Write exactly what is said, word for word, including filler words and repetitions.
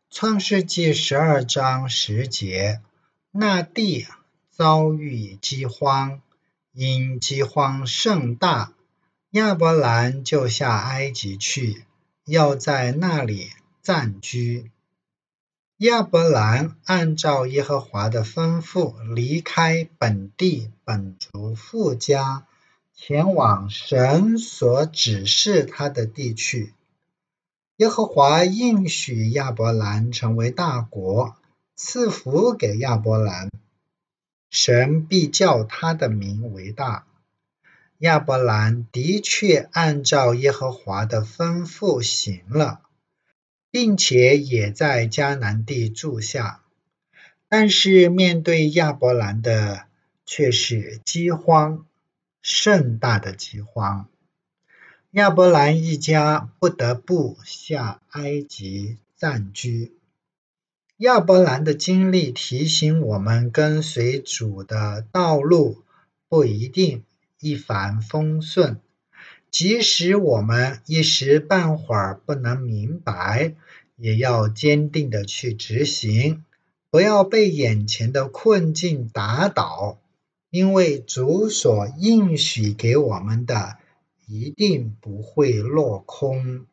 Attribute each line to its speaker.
Speaker 1: 创世纪十二章十节，那地遭遇饥荒，因饥荒甚大，亚伯兰就下埃及去，要在那里暂居。亚伯兰按照耶和华的吩咐，离开本地本族父家，前往神所指示他的地去。耶和华应许亚伯兰成为大国，赐福给亚伯兰，神必叫他的名为大。亚伯兰的确按照耶和华的吩咐行了，并且也在迦南地住下，但是面对亚伯兰的却是饥荒，甚大的饥荒。亚伯兰一家不得不下埃及暂居。亚伯兰的经历提醒我们，跟随主的道路不一定一帆风顺，即使我们一时半会儿不能明白，也要坚定的去执行，不要被眼前的困境打倒，因为主所应许给我们的一定不会落空。